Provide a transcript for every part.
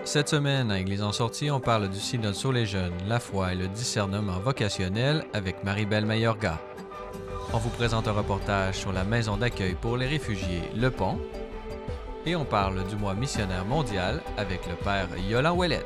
Cette semaine, à Église en sortie, on parle du synode sur les jeunes, la foi et le discernement vocationnel avec Marie-Belle Mayorga. On vous présente un reportage sur la maison d'accueil pour les réfugiés Le Pont et on parle du mois missionnaire mondial avec le père Yolande Ouellette.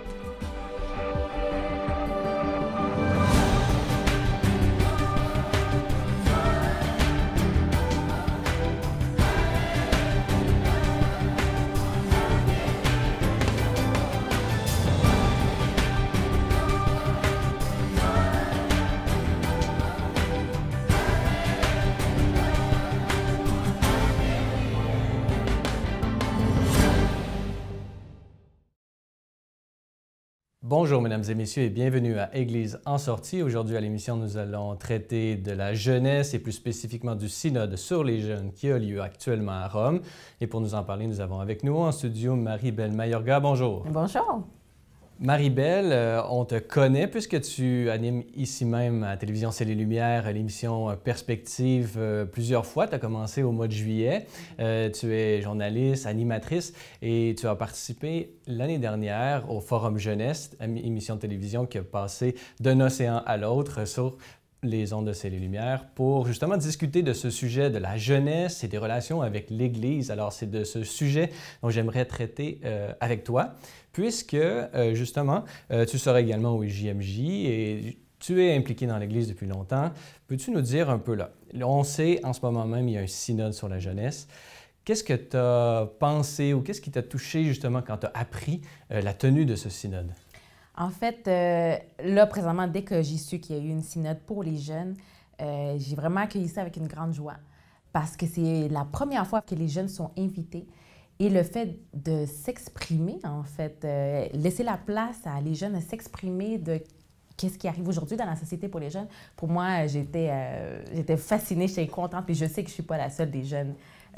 Bonjour mesdames et messieurs et bienvenue à Église en sortie. Aujourd'hui à l'émission, nous allons traiter de la jeunesse et plus spécifiquement du synode sur les jeunes qui a lieu actuellement à Rome. Et pour nous en parler, nous avons avec nous en studio Marie-Belle Mayorga. Bonjour. Bonjour. Marie-Belle, on te connaît puisque tu animes ici même à Télévision C'est les Lumières l'émission Perspective plusieurs fois. Tu as commencé au mois de juillet. Tu es journaliste, animatrice et tu as participé l'année dernière au Forum Jeunesse, émission de télévision qui a passé d'un océan à l'autre sur les ondes de C'est les Lumières pour justement discuter de ce sujet de la jeunesse et des relations avec l'Église. Alors, c'est de ce sujet dont j'aimerais traiter avec toi, puisque justement, tu seras également au JMJ et tu es impliqué dans l'Église depuis longtemps. Peux-tu nous dire un peu là? On sait, en ce moment même, il y a un synode sur la jeunesse. Qu'est-ce que tu as pensé ou qu'est-ce qui t'a touché justement quand tu as appris la tenue de ce synode? En fait, là, présentement, dès que j'ai su qu'il y a eu une synode pour les jeunes, j'ai vraiment accueilli ça avec une grande joie parce que c'est la première fois que les jeunes sont invités et le fait de s'exprimer, en fait, laisser la place à les jeunes à s'exprimer de qu'est-ce qui arrive aujourd'hui dans la société pour les jeunes. Pour moi, j'étais fascinée, j'étais contente, puis je sais que je ne suis pas la seule des jeunes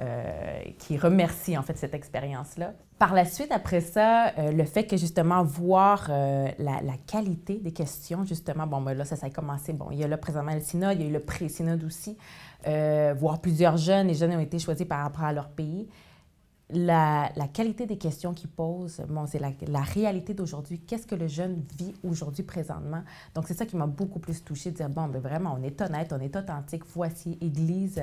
qui remercie en fait cette expérience-là. Par la suite, après ça, le fait que justement voir la qualité des questions, justement, bon, ben là, ça a commencé, bon, il y a là présentement le synode, il y a eu le pré-synode aussi, voir plusieurs jeunes, les jeunes ont été choisis par rapport à leur pays. La qualité des questions qu'ils posent, bon, c'est la réalité d'aujourd'hui. Qu'est-ce que le jeune vit aujourd'hui présentement? Donc, c'est ça qui m'a beaucoup plus touchée, de dire, bon, ben vraiment, on est honnête, on est authentique. Voici, Église.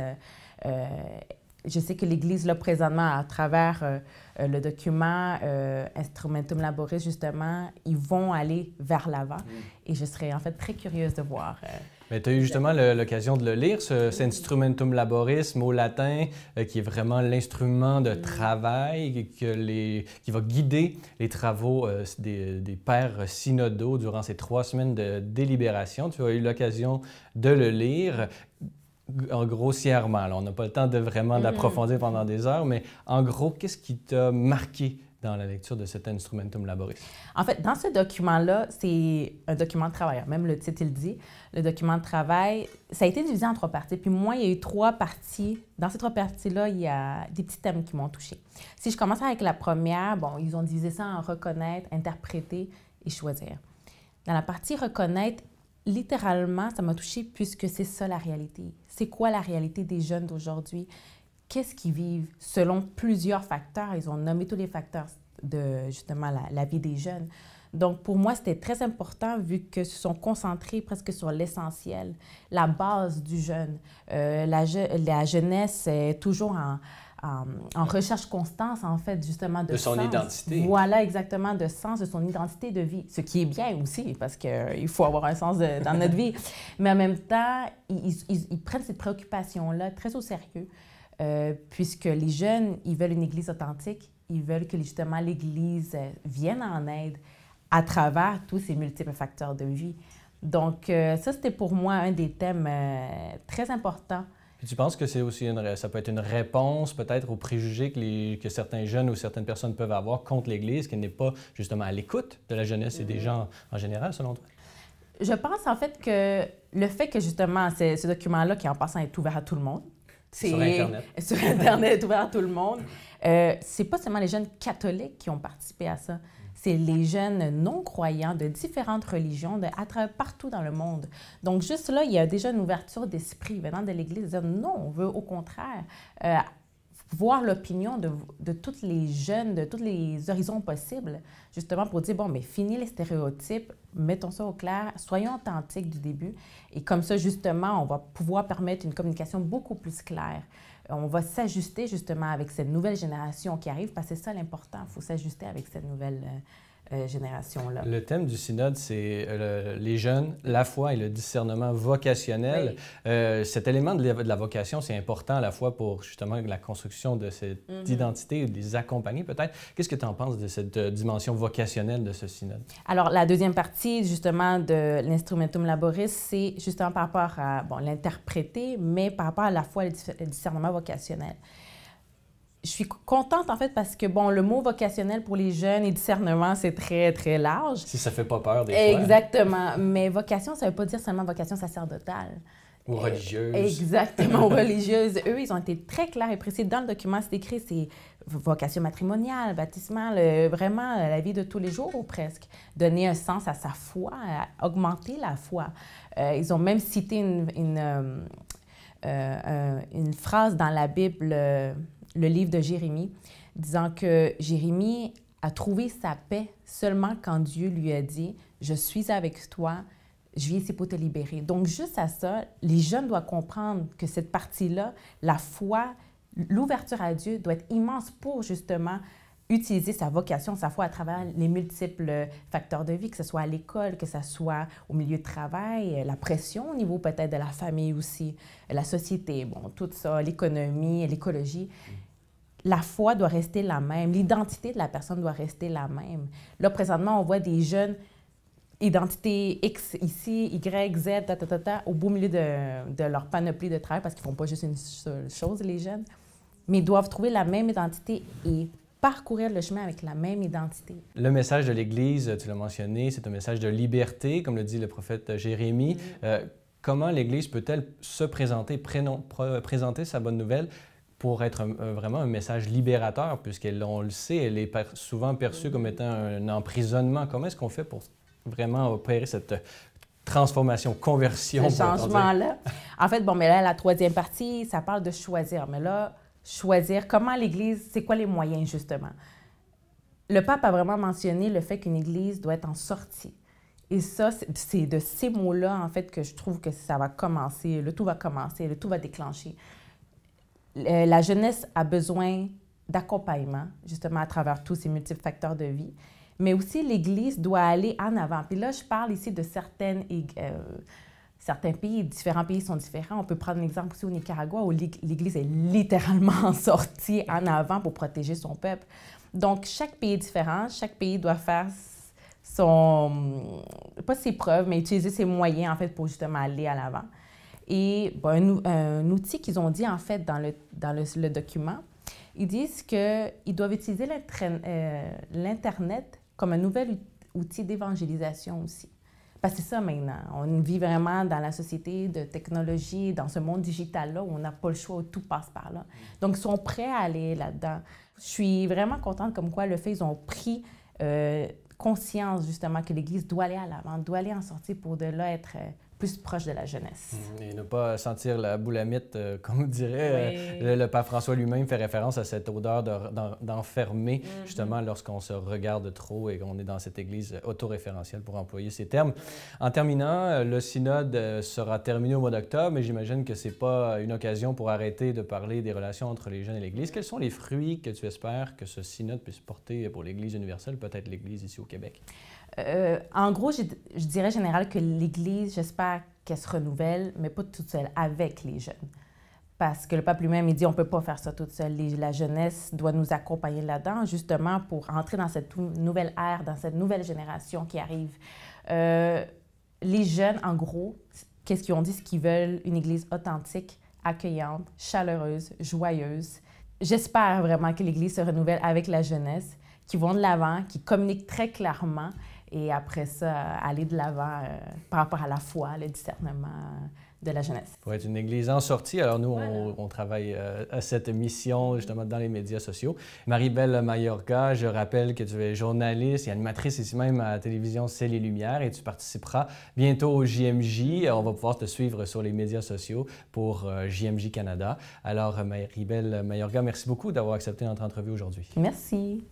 Je sais que l'Église, là, présentement, à travers le document Instrumentum Laboris, justement, ils vont aller vers l'avant. Et je serais, en fait, très curieuse de voir. Mais tu as eu justement l'occasion de le lire, cet Instrumentum Laboris, mot latin, qui est vraiment l'instrument de travail qui va guider les travaux des pères synodaux durant ces 3 semaines de délibération. Tu as eu l'occasion de le lire. Grossièrement, là, on n'a pas le temps de vraiment d'approfondir pendant des heures, mais en gros, qu'est-ce qui t'a marqué dans la lecture de cet Instrumentum Laboris? En fait, dans ce document-là, c'est un document de travail. Même le titre, il le dit. Le document de travail, ça a été divisé en 3 parties. Puis moi, il y a eu 3 parties. Dans ces 3 parties-là, il y a des petits thèmes qui m'ont touchée. Si je commence avec la première, bon, ils ont divisé ça en reconnaître, interpréter et choisir. Dans la partie reconnaître, littéralement, ça m'a touchée puisque c'est ça la réalité. C'est quoi la réalité des jeunes d'aujourd'hui? Qu'est-ce qu'ils vivent selon plusieurs facteurs? Ils ont nommé tous les facteurs de, justement, la vie des jeunes. Donc, pour moi, c'était très important vu qu'ils se sont concentrés presque sur l'essentiel, la base du jeune. La jeunesse est toujours en recherche constante, en fait, justement, de son sens. Identité. Voilà, exactement, de sens, de son identité de vie, ce qui est bien aussi, parce qu'il faut avoir un sens dans notre vie. Mais en même temps, ils prennent cette préoccupation-là très au sérieux, puisque les jeunes, ils veulent une Église authentique, ils veulent que, justement, l'Église vienne en aide à travers tous ces multiples facteurs de vie. Donc, ça, c'était pour moi un des thèmes très importants. Et tu penses que c'est aussi ça peut être une réponse peut-être aux préjugés que certains jeunes ou certaines personnes peuvent avoir contre l'Église, qu'elle n'est pas justement à l'écoute de la jeunesse et des gens en général, selon toi? Je pense en fait que le fait que justement ce document-là, qui en passant est ouvert à tout le monde, sur Internet. Sur Internet, est ouvert à tout le monde, c'est pas seulement les jeunes catholiques qui ont participé à ça. C'est les jeunes non-croyants de différentes religions partout dans le monde. Donc, juste là, il y a déjà une ouverture d'esprit venant de l'Église de dire non, on veut au contraire voir l'opinion de tous les jeunes, de tous les horizons possibles, justement pour dire, bon, mais fini les stéréotypes, mettons ça au clair, soyons authentiques du début. Et comme ça, justement, on va pouvoir permettre une communication beaucoup plus claire. On va s'ajuster justement avec cette nouvelle génération qui arrive, parce que c'est ça l'important, il faut s'ajuster avec cette nouvelle génération-là. Le thème du synode, c'est les jeunes, la foi et le discernement vocationnel. Oui. Cet élément de la vocation, c'est important à la fois pour justement la construction de cette identité, de les accompagner peut-être. Qu'est-ce que tu en penses de cette dimension vocationnelle de ce synode? Alors, la deuxième partie, justement, de l'Instrumentum Laboris, c'est justement par rapport à l'interpréter, mais par rapport à la foi et le discernement vocationnel. Je suis contente, en fait, parce que, bon, le mot vocationnel pour les jeunes et discernement, c'est très, très large. Si ça fait pas peur des fois. Exactement. Mais vocation, ça ne veut pas dire seulement vocation sacerdotale. Ou religieuse. Exactement, ou religieuse. Eux, ils ont été très clairs et précis. Dans le document, c'est écrit, c'est vocation matrimoniale, baptismale, vraiment la vie de tous les jours ou presque. Donner un sens à sa foi, augmenter la foi. Ils ont même cité une phrase dans la Bible, le livre de Jérémie, disant que Jérémie a trouvé sa paix seulement quand Dieu lui a dit « Je suis avec toi, je viens ici pour te libérer ». Donc, juste à ça, les jeunes doivent comprendre que cette partie-là, la foi, l'ouverture à Dieu doit être immense pour justement utiliser sa vocation, sa foi à travers les multiples facteurs de vie, que ce soit à l'école, que ce soit au milieu de travail, la pression au niveau peut-être de la famille aussi, la société, bon, tout ça, l'économie, l'écologie. La foi doit rester la même, l'identité de la personne doit rester la même. Là, présentement, on voit des jeunes, identité X ici, Y, Z, au beau milieu de leur panoplie de travail, parce qu'ils ne font pas juste une seule chose, les jeunes, mais ils doivent trouver la même identité et parcourir le chemin avec la même identité. Le message de l'Église, tu l'as mentionné, c'est un message de liberté, comme le dit le prophète Jérémie. Comment l'Église peut-elle se présenter, présenter sa bonne nouvelle pour être vraiment un message libérateur, puisqu'on le sait, elle est souvent perçue comme étant un emprisonnement. Comment est-ce qu'on fait pour vraiment opérer cette transformation, conversion? Ce changement-là. En fait, bon, mais là, la troisième partie, ça parle de choisir. Mais là, choisir comment l'Église, c'est quoi les moyens, justement? Le pape a vraiment mentionné le fait qu'une Église doit être en sortie. Et ça, c'est de ces mots-là, en fait, que je trouve que ça va commencer, le tout va déclencher. La jeunesse a besoin d'accompagnement, justement, à travers tous ces multiples facteurs de vie. Mais aussi, l'Église doit aller en avant. Puis là, je parle ici de certains pays, différents pays sont différents. On peut prendre l'exemple aussi au Nicaragua, où l'Église est littéralement sortie en avant pour protéger son peuple. Donc, chaque pays est différent. Chaque pays doit faire pas ses preuves, mais utiliser ses moyens, en fait, pour justement aller à l'avant. Et bon, un outil qu'ils ont dit, en fait, dans le document, ils disent qu'ils doivent utiliser l'Internet comme un nouvel outil d'évangélisation aussi. Parce que c'est ça maintenant. On vit vraiment dans la société de technologie, dans ce monde digital-là, où on n'a pas le choix, où tout passe par là. Donc, ils sont prêts à aller là-dedans. Je suis vraiment contente comme quoi le fait qu'ils ont pris conscience, justement, que l'Église doit aller à l'avant, doit aller en sortir pour de là être plus proche de la jeunesse. Et ne pas sentir la boulamite, comme dirait le pape François lui-même, fait référence à cette odeur d'enfermer, justement, lorsqu'on se regarde trop et qu'on est dans cette église autoréférentielle, pour employer ces termes. En terminant, le synode sera terminé au mois d'octobre, mais j'imagine que ce n'est pas une occasion pour arrêter de parler des relations entre les jeunes et l'Église. Quels sont les fruits que tu espères que ce synode puisse porter pour l'Église universelle, peut-être l'Église ici au Québec? En gros, je dirais en général que l'Église, j'espère qu'elle se renouvelle, mais pas toute seule, avec les jeunes. Parce que le pape lui-même, il dit on ne peut pas faire ça toute seule. La jeunesse doit nous accompagner là-dedans, justement pour entrer dans cette nouvelle ère, dans cette nouvelle génération qui arrive. Les jeunes, en gros, qu'est-ce qu'ils ont dit? C'est qu'ils veulent une Église authentique, accueillante, chaleureuse, joyeuse. J'espère vraiment que l'Église se renouvelle avec la jeunesse, qui vont de l'avant, qui communiquent très clairement, et après ça, aller de l'avant par rapport à la foi, le discernement de la jeunesse. Pour être une église en sortie, alors nous, on travaille à cette mission justement dans les médias sociaux. Marie-Belle Mayorga, je rappelle que tu es journaliste et animatrice ici même à la télévision C'est les Lumières et tu participeras bientôt au JMJ. On va pouvoir te suivre sur les médias sociaux pour JMJ Canada. Alors, Marie-Belle Mayorga, merci beaucoup d'avoir accepté notre entrevue aujourd'hui. Merci.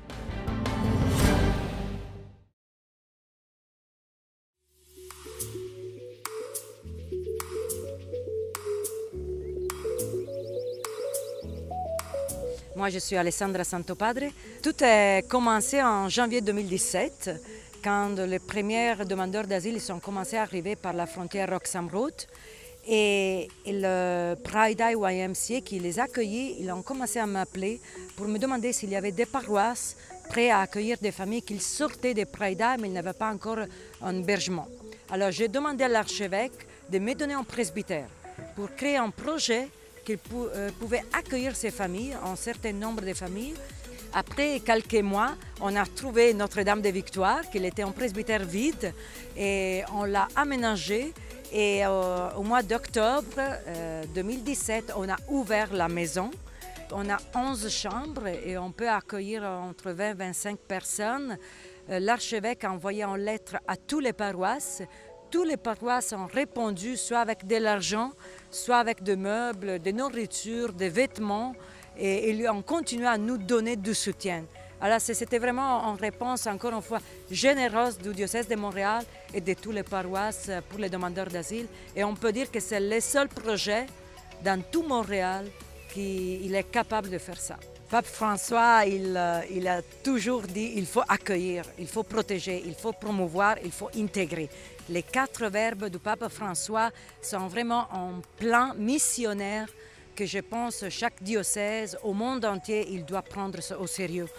Moi, je suis Alessandra Santopadre. Tout a commencé en janvier 2017, quand les premiers demandeurs d'asile ont commencé à arriver par la frontière Roxham Road. Et le Pride YMCA qui les a accueillis, ils ont commencé à m'appeler pour me demander s'il y avait des paroisses prêtes à accueillir des familles qui sortaient de Pride, mais ils n'avaient pas encore un hébergement. Alors j'ai demandé à l'archevêque de me donner un presbytère pour créer un projet qu'il pouvait accueillir ces familles, un certain nombre de familles. Après quelques mois, on a trouvé Notre-Dame de Victoire, qui était un presbytère vide, et on l'a aménagé. Et au mois d'octobre 2017, on a ouvert la maison. On a 11 chambres et on peut accueillir entre 20 et 25 personnes. L'archevêque a envoyé une lettre à toutes les paroisses. Toutes les paroisses ont répondu soit avec de l'argent, soit avec des meubles, de nourriture, des vêtements, et ils ont continué à nous donner du soutien. Alors c'était vraiment en réponse, encore une fois, généreuse du diocèse de Montréal et de toutes les paroisses pour les demandeurs d'asile. Et on peut dire que c'est le seul projet dans tout Montréal qui est capable de faire ça. Pape François, il a toujours dit qu'il faut accueillir, il faut protéger, il faut promouvoir, il faut intégrer. Les 4 verbes du Pape François sont vraiment un plan missionnaire que je pense chaque diocèse au monde entier, il doit prendre au sérieux.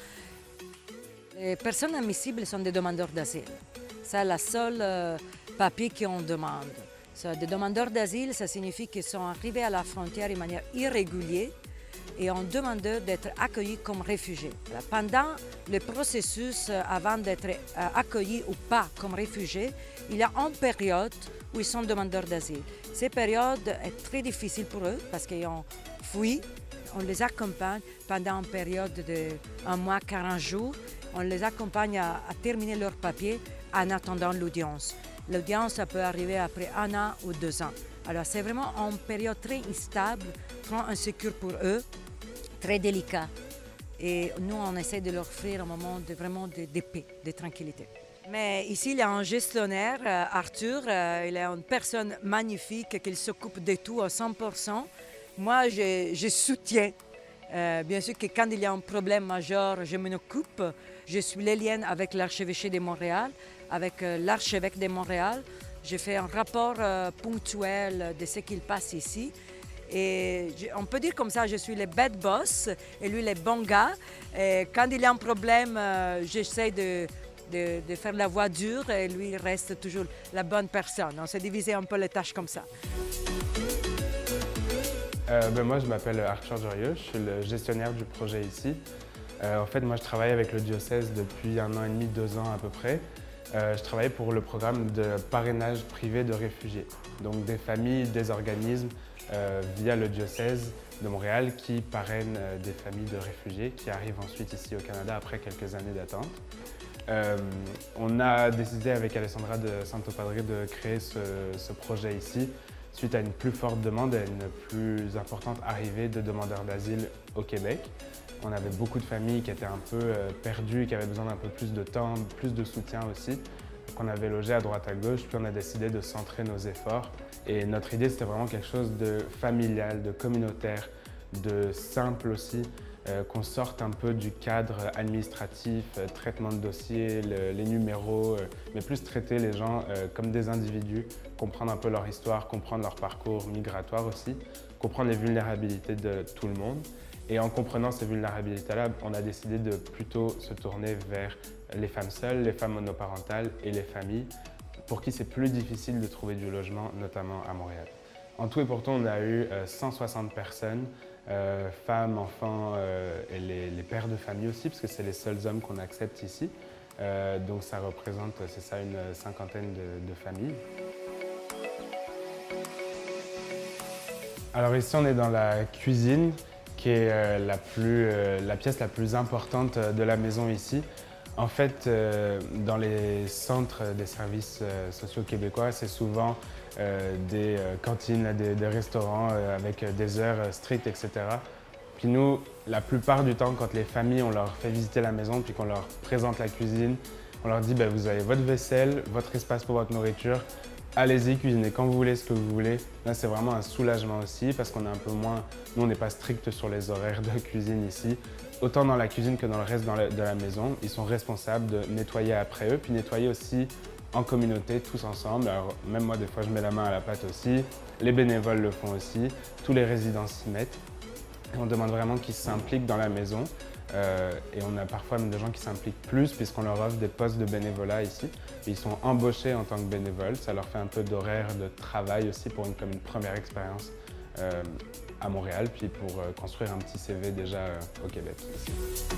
Les personnes admissibles sont des demandeurs d'asile. C'est la seule papier qu'on demande. Des demandeurs d'asile, ça signifie qu'ils sont arrivés à la frontière de manière irrégulière et ont demandé d'être accueillis comme réfugiés. Pendant le processus, avant d'être accueillis ou pas comme réfugiés, il y a une période où ils sont demandeurs d'asile. Cette période est très difficile pour eux parce qu'ils ont fui. On les accompagne pendant une période de 1 mois, 40 jours. On les accompagne à terminer leurs papiers en attendant l'audience. L'audience, ça peut arriver après 1 an ou 2 ans. Alors c'est vraiment une période très instable, très insécure pour eux, très délicat. Et nous, on essaie de leur offrir un moment vraiment de paix, de tranquillité. Mais ici, il y a un gestionnaire, Arthur, il est une personne magnifique qui s'occupe de tout à 100%. Moi, je soutiens. Bien sûr que quand il y a un problème majeur, je m'en occupe. Je suis les liens avec l'archevêché de Montréal, avec l'archevêque de Montréal. Je fais un rapport ponctuel de ce qu'il passe ici. Et on peut dire comme ça, je suis le bad boss et lui le bon gars. Et quand il y a un problème, j'essaie de faire la voix dure et lui reste toujours la bonne personne. On s'est divisé un peu les tâches comme ça. Moi, je m'appelle Arthur Durieux, je suis le gestionnaire du projet ici. En fait, moi, je travaille avec le diocèse depuis 1 an et demi, 2 ans à peu près. Je travaille pour le programme de parrainage privé de réfugiés. Donc des familles, des organismes via le diocèse de Montréal qui parrainent des familles de réfugiés qui arrivent ensuite ici au Canada après quelques années d'attente. On a décidé avec Alessandra de Santopadre de créer ce projet ici suite à une plus forte demande et une plus importante arrivée de demandeurs d'asile au Québec. On avait beaucoup de familles qui étaient un peu perdues, qui avaient besoin d'un peu plus de temps, plus de soutien aussi. On avait logé à droite à gauche, puis on a décidé de centrer nos efforts. Et notre idée, c'était vraiment quelque chose de familial, de communautaire, de simple aussi, qu'on sorte un peu du cadre administratif, traitement de dossiers, les numéros, mais plus traiter les gens comme des individus, comprendre un peu leur histoire, comprendre leur parcours migratoire aussi, comprendre les vulnérabilités de tout le monde. Et en comprenant ces vulnérabilités-là, on a décidé de plutôt se tourner vers les femmes seules, les femmes monoparentales et les familles, pour qui c'est plus difficile de trouver du logement, notamment à Montréal. En tout et pour tout, on a eu 160 personnes, femmes, enfants et les pères de famille aussi, parce que c'est les seuls hommes qu'on accepte ici. Donc ça représente, c'est ça, une 50aine de familles. Alors ici, on est dans la cuisine, qui est la pièce la plus importante de la maison ici. En fait, dans les centres des services sociaux québécois, c'est souvent des cantines, des restaurants avec des heures strictes, etc. Puis nous, la plupart du temps, quand les familles, on leur fait visiter la maison, puis qu'on leur présente la cuisine, on leur dit ben, vous avez votre vaisselle, votre espace pour votre nourriture, allez-y, cuisinez quand vous voulez, ce que vous voulez. Là, c'est vraiment un soulagement aussi parce qu'on est un peu moins... Nous, on n'est pas strict sur les horaires de cuisine ici. Autant dans la cuisine que dans le reste de la maison, ils sont responsables de nettoyer après eux, puis nettoyer aussi en communauté, tous ensemble. Alors, même moi, des fois, je mets la main à la pâte aussi. Les bénévoles le font aussi. Tous les résidents s'y mettent. Et on demande vraiment qu'ils s'impliquent dans la maison. Et on a parfois même des gens qui s'impliquent plus puisqu'on leur offre des postes de bénévolat ici. Et ils sont embauchés en tant que bénévoles. Ça leur fait un peu d'horaire de travail aussi pour comme une première expérience à Montréal, puis pour construire un petit CV déjà au Québec. Ici.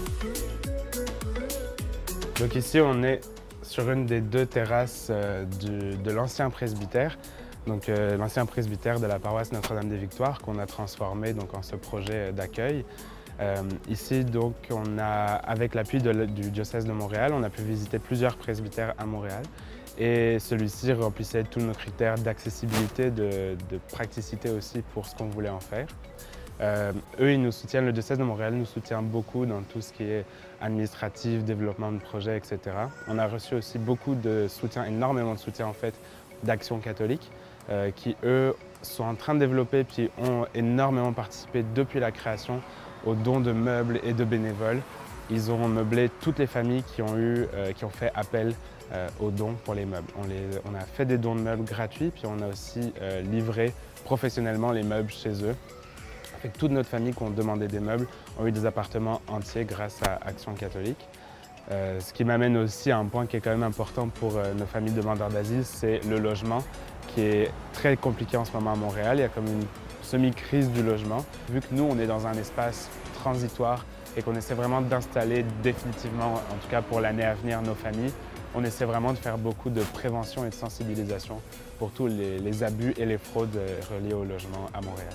Donc ici, on est sur une des deux terrasses de l'ancien presbytère. Donc l'ancien presbytère de la paroisse Notre-Dame-des-Victoires qu'on a transformé donc, en ce projet d'accueil. Ici, donc, on a, avec l'appui du diocèse de Montréal, on a pu visiter plusieurs presbytères à Montréal. Et celui-ci remplissait tous nos critères d'accessibilité, de praticité aussi pour ce qu'on voulait en faire. Eux, ils nous soutiennent, le diocèse de Montréal nous soutient beaucoup dans tout ce qui est administratif, développement de projets, etc. On a reçu aussi beaucoup de soutien, énormément de soutien en fait, d'Action catholique, qui eux sont en train de développer puis ont énormément participé depuis la création aux dons de meubles et de bénévoles. Ils ont meublé toutes les familles qui ont fait appel aux dons pour les meubles. On a fait des dons de meubles gratuits, puis on a aussi livré professionnellement les meubles chez eux. Fait que toute notre famille qui ont demandé des meubles ont eu des appartements entiers grâce à Action catholique. Ce qui m'amène aussi à un point qui est quand même important pour nos familles demandeurs d'asile, c'est le logement, qui est très compliqué en ce moment à Montréal. Il y a comme une semi-crise du logement. Vu que nous, on est dans un espace transitoire et qu'on essaie vraiment d'installer définitivement, en tout cas pour l'année à venir, nos familles, on essaie vraiment de faire beaucoup de prévention et de sensibilisation pour tous les abus et les fraudes reliées au logement à Montréal.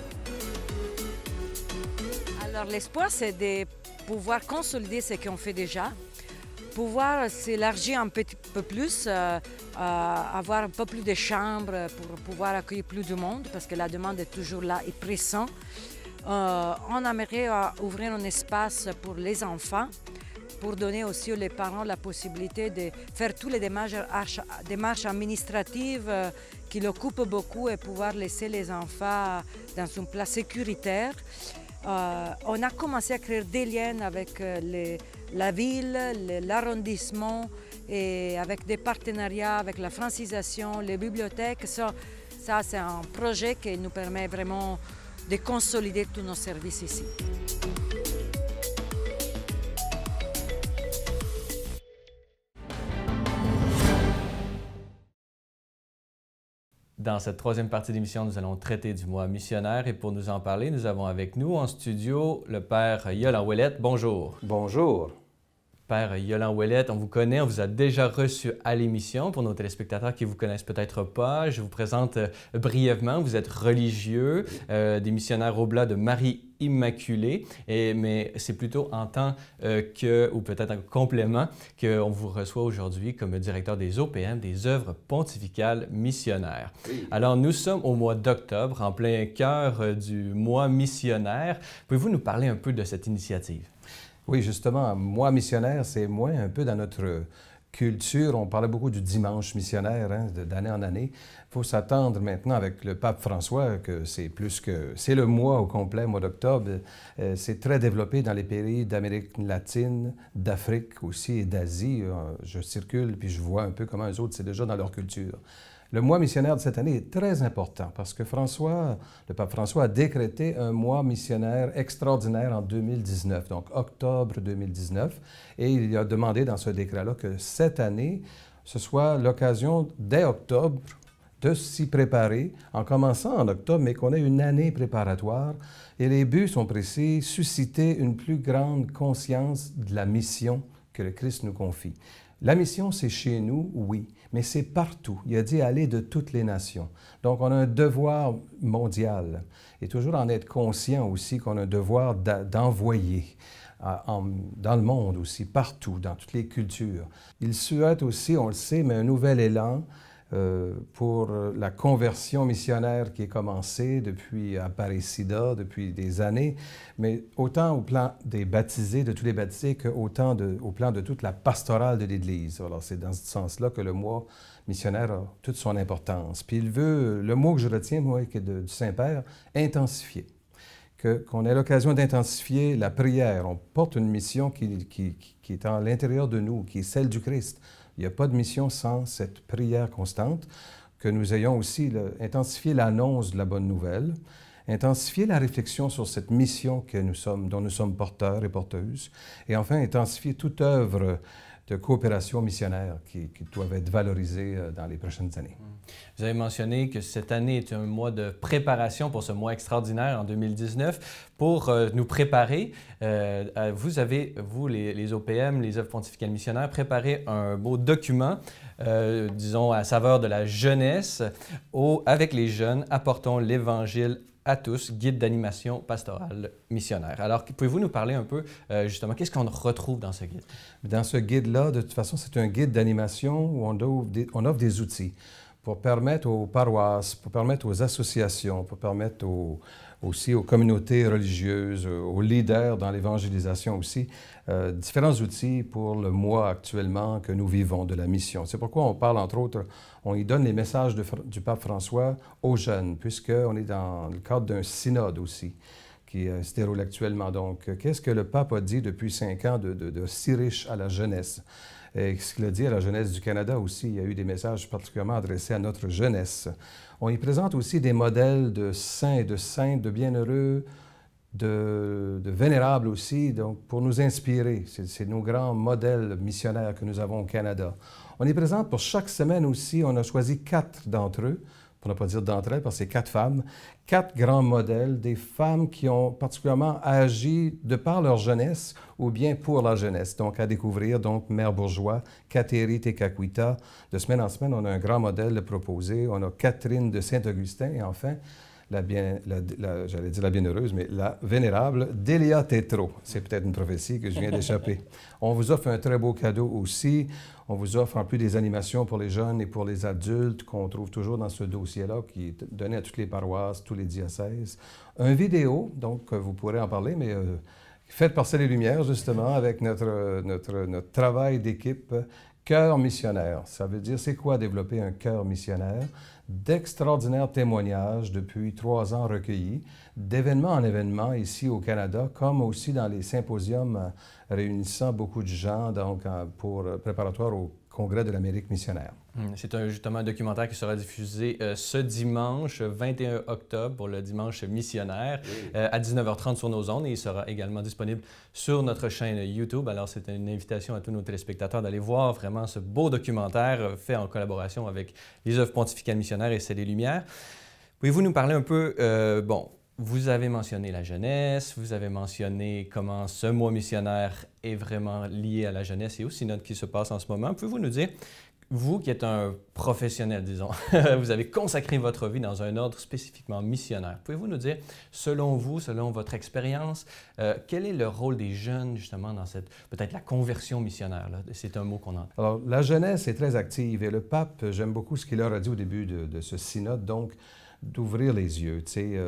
Alors l'espoir, c'est de pouvoir consolider ce qu'on fait déjà, pouvoir s'élargir un petit peu plus, avoir un peu plus de chambres pour pouvoir accueillir plus de monde, parce que la demande est toujours là et pressante. On aimerait ouvrir un espace pour les enfants, pour donner aussi aux parents la possibilité de faire toutes les démarches administratives qui l'occupent beaucoup et pouvoir laisser les enfants dans une place sécuritaire. On a commencé à créer des liens avec la ville, l'arrondissement et avec des partenariats avec la francisation, les bibliothèques. Ça c'est un projet qui nous permet vraiment de consolider tous nos services ici. Dans cette troisième partie d'émission, nous allons traiter du mois missionnaire et pour nous en parler, nous avons avec nous en studio le Père Yolland Ouellette. Bonjour. Bonjour. Père Yolland Ouellette, on vous connaît, on vous a déjà reçu à l'émission. Pour nos téléspectateurs qui ne vous connaissent peut-être pas, je vous présente brièvement. Vous êtes religieux, des missionnaires Oblat de Marie Immaculée, mais c'est plutôt en tant ou peut-être en complément qu'on vous reçoit aujourd'hui comme directeur des OPM, des œuvres pontificales missionnaires. Oui. Alors, nous sommes au mois d'octobre, en plein cœur du mois missionnaire. Pouvez-vous nous parler un peu de cette initiative? Oui, justement, mois missionnaire, c'est moins un peu dans notre culture. On parlait beaucoup du dimanche missionnaire, hein, d'année en année. Il faut s'attendre maintenant avec le pape François que c'est plus que... C'est le mois au complet, mois d'octobre. C'est très développé dans les pays d'Amérique latine, d'Afrique aussi et d'Asie. Je circule puis je vois un peu comment eux autres, c'est déjà dans leur culture. Le mois missionnaire de cette année est très important parce que le pape François a décrété un mois missionnaire extraordinaire en 2019, donc octobre 2019, et il a demandé dans ce décret-là que cette année, ce soit l'occasion, dès octobre, de s'y préparer, en commençant en octobre, mais qu'on ait une année préparatoire. Et les buts sont précis, susciter une plus grande conscience de la mission que le Christ nous confie. La mission, c'est chez nous, oui, mais c'est partout. Il a dit aller de toutes les nations. Donc, on a un devoir mondial et toujours en être conscient aussi qu'on a un devoir d'envoyer dans le monde aussi, partout, dans toutes les cultures. Il souhaite aussi, on le sait, mais un nouvel élan pour la conversion missionnaire qui est commencée depuis Aparecida, depuis des années, mais autant au plan des baptisés, de tous les baptisés, qu'au plan de toute la pastorale de l'Église. Alors, c'est dans ce sens-là que le mois missionnaire a toute son importance. Puis il veut, le mot que je retiens, moi, qui est du Saint-Père, intensifier. Qu'on ait l'occasion d'intensifier la prière. On porte une mission qui est à l'intérieur de nous, qui est celle du Christ. Il n'y a pas de mission sans cette prière constante, que nous ayons aussi intensifié l'annonce de la bonne nouvelle, intensifier la réflexion sur cette mission dont nous sommes porteurs et porteuses, et enfin intensifier toute œuvre de coopération missionnaire qui doivent être valorisées dans les prochaines années. Vous avez mentionné que cette année est un mois de préparation pour ce mois extraordinaire en 2019. Pour nous préparer, vous avez, les OPM, les œuvres pontificales missionnaires, préparé un beau document, disons, à saveur de la jeunesse, avec les jeunes, apportons l'Évangile à tous, guide d'animation pastorale missionnaire. Alors, pouvez-vous nous parler un peu, justement, qu'est-ce qu'on retrouve dans ce guide? Dans ce guide-là, de toute façon, c'est un guide d'animation où on offre des outils pour permettre aux paroisses, pour permettre aux associations, pour permettre aussi aux communautés religieuses, aux leaders dans l'évangélisation aussi, différents outils pour le mois actuellement que nous vivons de la mission. C'est pourquoi on parle, entre autres, on y donne les messages du pape François aux jeunes, puisqu'on est dans le cadre d'un synode aussi qui se déroule actuellement. Donc, qu'est-ce que le pape a dit depuis 5 ans de si riche à la jeunesse? Et ce qu'il a dit à la jeunesse du Canada aussi, il y a eu des messages particulièrement adressés à notre jeunesse. On y présente aussi des modèles de saints et de saintes, de bienheureux, de vénérables aussi, donc pour nous inspirer. C'est nos grands modèles missionnaires que nous avons au Canada. On y présente pour chaque semaine aussi, on a choisi 4 d'entre eux, pour ne pas dire d'entre elles, parce que c'est 4 femmes, 4 grands modèles, des femmes qui ont particulièrement agi de par leur jeunesse ou bien pour la jeunesse. Donc, à découvrir, donc, Mère Bourgeois, Kateri Tekakwitha. De semaine en semaine, on a un grand modèle proposé. On a Catherine de Saint-Augustin et enfin, j'allais dire la bienheureuse, mais la vénérable Delia Tétrault. C'est peut-être une prophétie que je viens d'échapper. On vous offre un très beau cadeau aussi. On vous offre en plus des animations pour les jeunes et pour les adultes qu'on trouve toujours dans ce dossier-là qui est donné à toutes les paroisses, tous les diocèses. Un vidéo, donc vous pourrez en parler, mais fait par Ciel et Lumière, justement, avec notre travail d'équipe Cœur missionnaire. Ça veut dire, c'est quoi développer un cœur missionnaire? D'extraordinaires témoignages depuis 3 ans recueillis, d'événement en événement ici au Canada, comme aussi dans les symposiums réunissant beaucoup de gens donc, préparatoire au Congrès de l'Amérique missionnaire. C'est justement un documentaire qui sera diffusé ce dimanche 21 octobre pour le dimanche missionnaire à 19h30 sur nos ondes et il sera également disponible sur notre chaîne YouTube. Alors c'est une invitation à tous nos téléspectateurs d'aller voir vraiment ce beau documentaire fait en collaboration avec les œuvres pontificales missionnaires et Ciel et Lumière. Pouvez-vous nous parler un peu, vous avez mentionné la jeunesse, vous avez mentionné comment ce mois missionnaire est vraiment lié à la jeunesse et au synode qui se passe en ce moment. Pouvez-vous nous dire, vous qui êtes un professionnel, disons, vous avez consacré votre vie dans un ordre spécifiquement missionnaire. Pouvez-vous nous dire, selon vous, selon votre expérience, quel est le rôle des jeunes justement dans cette, peut-être la conversion missionnaire? C'est un mot qu'on entend. Alors, la jeunesse est très active et le pape, j'aime beaucoup ce qu'il leur a dit au début de ce synode, donc d'ouvrir les yeux, tu sais,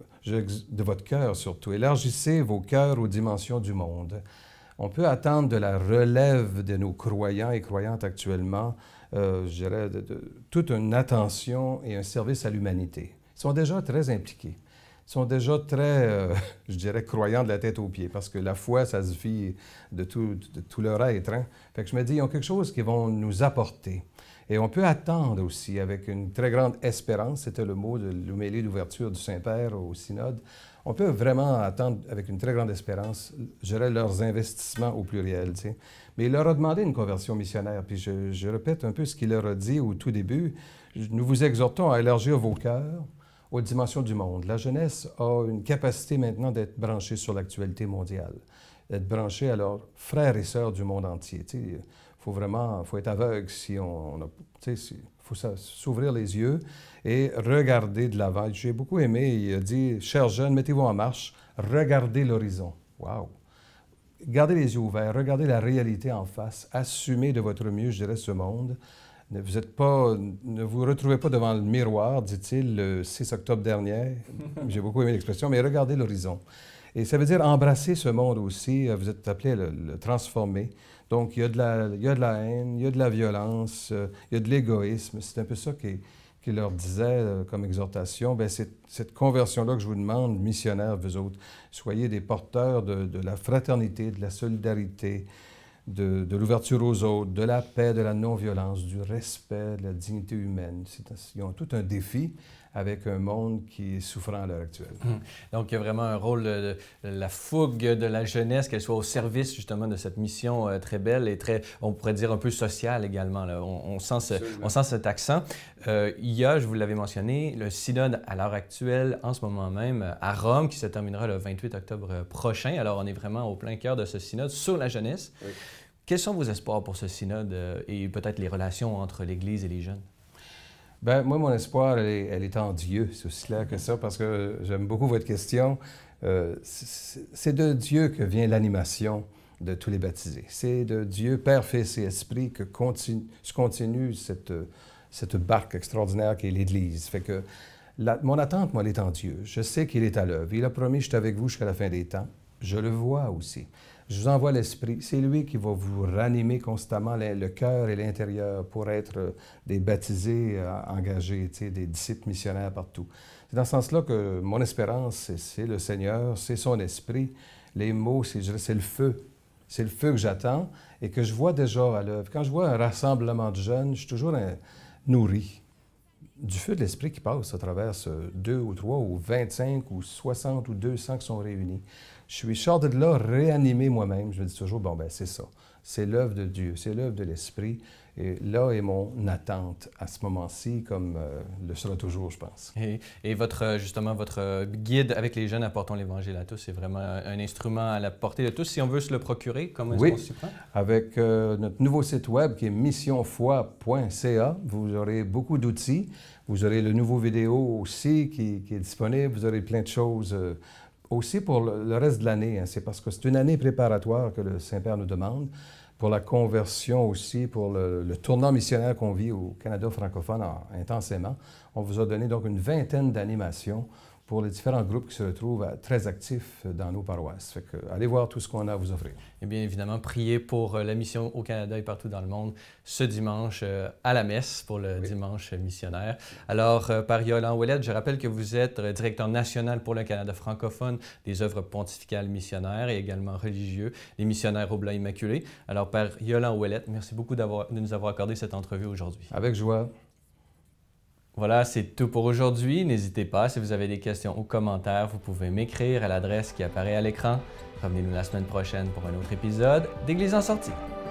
de votre cœur surtout. Élargissez vos cœurs aux dimensions du monde. On peut attendre de la relève de nos croyants et croyantes actuellement, je dirais, toute une attention et un service à l'humanité. Ils sont déjà très impliqués. Ils sont déjà très, je dirais, croyants de la tête aux pieds, parce que la foi, ça se vit de tout leur être. Hein? Fait que je me dis, ils ont quelque chose qu'ils vont nous apporter. Et on peut attendre aussi, avec une très grande espérance, c'était le mot de l'homélie d'ouverture du Saint-Père au synode, on peut vraiment attendre avec une très grande espérance, je dirais, leurs investissements au pluriel. Tu sais. Mais il leur a demandé une conversion missionnaire, puis je répète un peu ce qu'il leur a dit au tout début. Nous vous exhortons à élargir vos cœurs aux dimensions du monde. La jeunesse a une capacité maintenant d'être branchée sur l'actualité mondiale, d'être branchée à leurs frères et sœurs du monde entier. Tu sais. faut être aveugle si tu sais, il faut s'ouvrir les yeux et regarder de l'avant. J'ai beaucoup aimé, il a dit, chers jeunes, mettez-vous en marche, regardez l'horizon. Wow! Gardez les yeux ouverts, regardez la réalité en face, assumez de votre mieux, je dirais, ce monde. Ne vous retrouvez pas devant le miroir, dit-il, le 6 octobre dernier. J'ai beaucoup aimé l'expression, mais regardez l'horizon. Et ça veut dire embrasser ce monde aussi. Vous êtes appelé à le transformer. Donc, il y a de la haine, il y a de la violence, il y a de l'égoïsme. C'est un peu ça qu'il leur disait comme exhortation. Bien, c'est cette conversion-là que je vous demande, missionnaires, vous autres. Soyez des porteurs de la fraternité, de la solidarité, de l'ouverture aux autres, de la paix, de la non-violence, du respect, de la dignité humaine. Ils ont tout un défi avec un monde qui est souffrant à l'heure actuelle. Donc, il y a vraiment un rôle de la fougue de la jeunesse, qu'elle soit au service justement de cette mission très belle et très, on pourrait dire, un peu sociale également. Là. On sent cet accent. Il y a, je vous l'avais mentionné, le synode à l'heure actuelle, en ce moment même, à Rome, qui se terminera le 28 octobre prochain. Alors, on est vraiment au plein cœur de ce synode sur la jeunesse. Oui. Quels sont vos espoirs pour ce synode et peut-être les relations entre l'Église et les jeunes? Bien, moi, mon espoir, elle est en Dieu. C'est aussi clair que ça, parce que j'aime beaucoup votre question. C'est de Dieu que vient l'animation de tous les baptisés. C'est de Dieu, Père, Fils et Esprit, que continue cette barque extraordinaire qu'est l'Église. Fait que mon attente, moi, elle est en Dieu. Je sais qu'il est à l'œuvre. Il a promis, je suis avec vous jusqu'à la fin des temps. Je le vois aussi. Je vous envoie l'Esprit. C'est lui qui va vous ranimer constamment le cœur et l'intérieur pour être des baptisés engagés, des disciples missionnaires partout. C'est dans ce sens-là que mon espérance, c'est le Seigneur, c'est son Esprit. Les mots, c'est le feu. C'est le feu que j'attends et que je vois déjà à l'œuvre. Quand je vois un rassemblement de jeunes, je suis toujours nourri du feu de l'Esprit qui passe à travers 2 ou 3 ou 25 ou 60 ou 200 qui sont réunis. Je sors de là réanimé moi-même. Je me dis toujours, bon, ben c'est ça. C'est l'œuvre de Dieu, c'est l'œuvre de l'Esprit. Et là est mon attente à ce moment-ci, comme le sera toujours, je pense. Et justement, votre guide avec les jeunes apportons l'Évangile à tous, c'est vraiment un instrument à la portée de tous. Si on veut se le procurer, comment est-ce qu'on s'y prend? Avec notre nouveau site web qui est missionfoi.ca, vous aurez beaucoup d'outils. Vous aurez le nouveau vidéo aussi qui est disponible. Vous aurez plein de choses aussi pour le reste de l'année. Hein. C'est parce que c'est une année préparatoire que le Saint-Père nous demande. Pour la conversion aussi, pour le tournant missionnaire qu'on vit au Canada francophone intensément. On vous a donné donc une vingtaine d'animations pour les différents groupes qui se retrouvent très actifs dans nos paroisses. Fait que, allez voir tout ce qu'on a à vous offrir. Et bien évidemment, priez pour la mission au Canada et partout dans le monde ce dimanche à la messe pour le dimanche missionnaire. Alors, Père Yolande Ouellette, je rappelle que vous êtes directeur national pour le Canada francophone des œuvres pontificales missionnaires et également religieux, les missionnaires au Blanc Immaculé. Alors, Père Yolande Ouellette, merci beaucoup de nous avoir accordé cette entrevue aujourd'hui. Avec joie. Voilà, c'est tout pour aujourd'hui. N'hésitez pas, si vous avez des questions ou commentaires, vous pouvez m'écrire à l'adresse qui apparaît à l'écran. Revenez-nous la semaine prochaine pour un autre épisode d'Église en sortie.